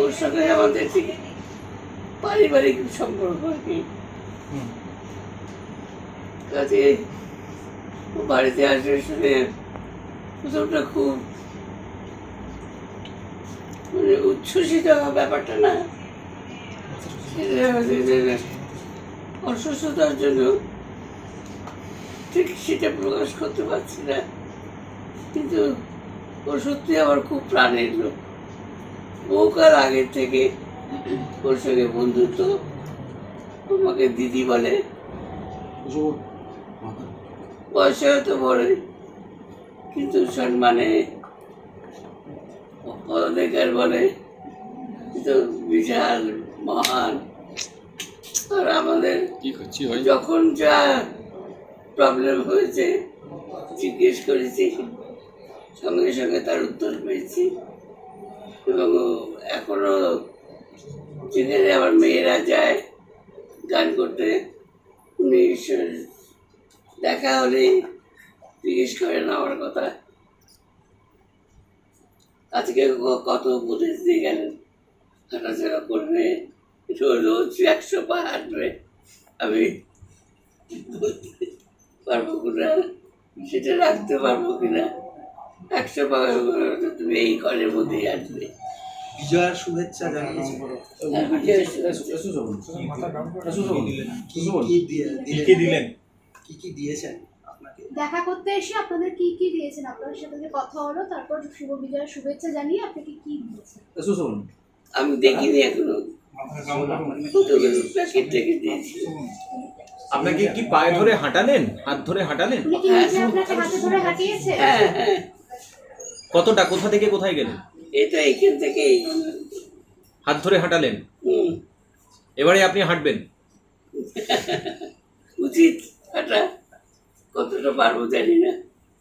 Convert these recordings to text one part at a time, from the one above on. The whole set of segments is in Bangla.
ওর সঙ্গে আমাদের ঠিক পারিবারিক সম্পর্ক আর কি। কাজে বাড়িতে আসে শুনে প্রথমটা খুব মানে উচ্ছ্বসিত ব্যাপারটা না, অসুস্থতার জন্য ঠিক সেটা প্রকাশ করতে পারছি না, কিন্তু ও সত্যি আমার খুব প্রাণের লোক। বহুকাল আগের থেকে ওর সঙ্গে বন্ধুত্ব, আমাকে দিদি বলে, বয়সে হয়তো বড় কিন্তু সম্মানে পদাধিকার বলে কিন্তু বিশাল মহান। আর আমাদের যখন যা প্রবলেম হয়েছে জিজ্ঞেস করেছি, সঙ্গে সঙ্গে তার উত্তর পেয়েছি। এবং এখনো যেখানে আমার মেয়েরা যায় গান করতে, উনি দেখা হলেই জিজ্ঞেস করেন আমার কথা। আজকে কত উপদেশ দিয়ে গেলেন, হাঁটাচলা করবে, রোজ 100 পা হাঁটবে। আমি পারবো কিনা সেটা রাখতে পারবো কিনা, 100 পা তুমি এই ঘরের মধ্যেই হাঁটবে। বিজয়ার শুভেচ্ছা জানিয়েছি। কি দিয়েছেন আপনাকে? দেখা করতে এসে আপনাদের কি কি দিয়েছেন? আপনাদের সাথে যে কথা হলো, তারপর শুভ বিজয়ের শুভেচ্ছা জানিয়ে আপনাকে কি দিয়েছেন? আমি দেখিনি এখনো, প্যাকেট থেকে দিয়েছি। আপনাকে কি পায়ে ধরে হাঁটালেন, হাত ধরে হাঁটালেন? উনি কি নিজে আপনাকে হাতে ধরে হাঁটিয়েছে? হ্যাঁ হ্যাঁ। কতটা, কোথা থেকে কোথায় গেলেন? এটা এইখান থেকেই হাত ধরে হাঁটালেন। এবারে আপনি হাঁটবেন। উচিত হাঁটা, কতটা পারবো জানি না।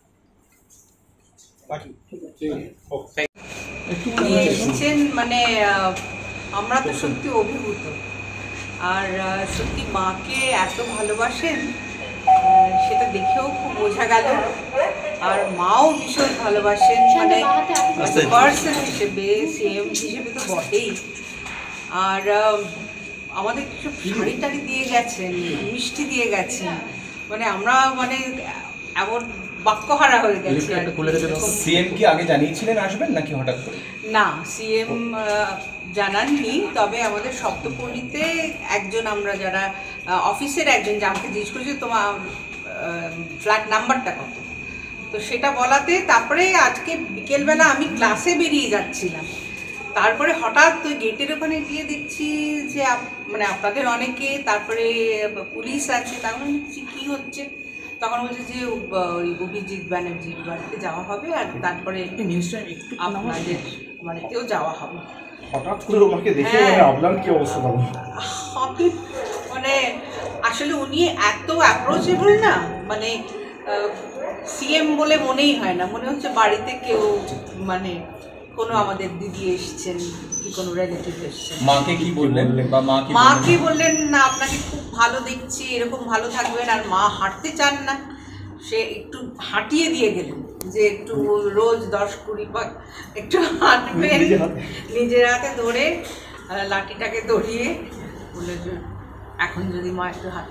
এসেছেন মানে আমরা তো সত্যি অভিভূত। আর সত্যি মাকে এত ভালোবাসেন সেটা দেখেও খুব বোঝা গেল। আর মাও ভীষণ ভালোবাসেন, মানে পার্সন হিসেবে, সিএম হিসেবে তো বটেই। আর আমাদের কিছু শাড়ি টাড়ি দিয়ে গেছেন, মিষ্টি দিয়ে গেছেন, মানে আমরা মানে এমন বাক্যহারা হয়ে গেছি। সিএম কি আগে জানিয়েছিলেন আসবেন নাকি হঠাৎ করে? না, সিএম জানাননি, তবে আমাদের সপ্তপল্লীতে একজন, আমরা যারা অফিসের একজন, যাকে জিজ্ঞেস করেছি তোমার ফ্ল্যাট নাম্বারটা কত, তো সেটা বলাতে তারপরে আজকে বিকেলবেলা আমি ক্লাসে বেরিয়ে যাচ্ছিলাম, তারপরে হঠাৎ ওই গেটের ওখানে গিয়ে দেখছি যে মানে আপনাদের অনেকে, তারপরে পুলিশ আছে, তখন কী হচ্ছে, তখন বলছে যে ওই অভিজিৎ ব্যানার্জির বাড়িতে যাওয়া হবে আর তারপরে আপনাদের বাড়িতেও যাওয়া হবে। হঠাৎ করে ওনাকে দেখে মানে আপনার কি অবস্থা তখন? মানে আসলে উনি এত অ্যাপ্রোচেবল না, মানে সিএম বলে মনেই হয় না, মনে হচ্ছে বাড়িতে কেউ, মানে কোনো আমাদের দিদি এসছেন কি কোনো রিলেটিভ এসছেন। মাকে কি বললেন? বা মাকে বললেন না আপনাকে খুব ভালো দেখছি, এরকম ভালো থাকবেন। আর মা হাঁটতে চান না, সে একটু হাঁটিয়ে দিয়ে গেলেন যে একটু রোজ 10-20 পা একটু হাঁটবেন, নিজের হাতে ধরে লাঠিটাকে ধরিয়ে বলে যে এখন যদি মা একটু হাঁটে।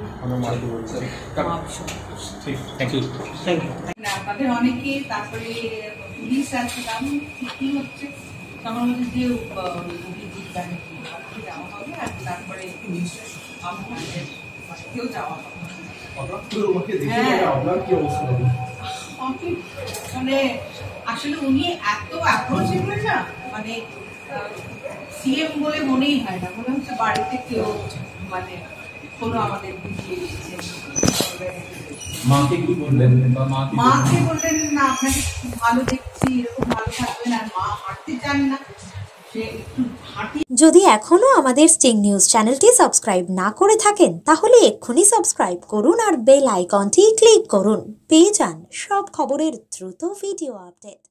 আপনাদের অনেকে, তারপরে পুলিশ আছে, তেমন কী হচ্ছে, তখন হচ্ছে যে অভিজিৎ ব্যানার্জি বাড়িতে যাওয়া হবে আর তারপরে আপনাদের বাড়িতেও যাওয়া হবে। মানে আসলে উনি এত অ্যাপ্রোচেবল না, মানে সিএম বলে মনেই হয় না, মনে হচ্ছে বাড়িতে কেউ, মানে কোনো আমাদের দিদি এসেছেন। মাকে কি বললেন? বা মাকে বললেন না আপনাকে খুব ভালো দেখছি, এরকম ভালো থাকবেন। আর মা হাঁটতে চান না, সে একটু হাঁটি। যদি এখনো আমাদের স্টিং নিউজ চ্যানেলটি সাবস্ক্রাইব না করে থাকেন তাহলে এক্ষুনি সাবস্ক্রাইব করুন আর বেল আইকনটি ক্লিক করুন, পেয়ে যান সব খবরের দ্রুত ভিডিও আপডেট।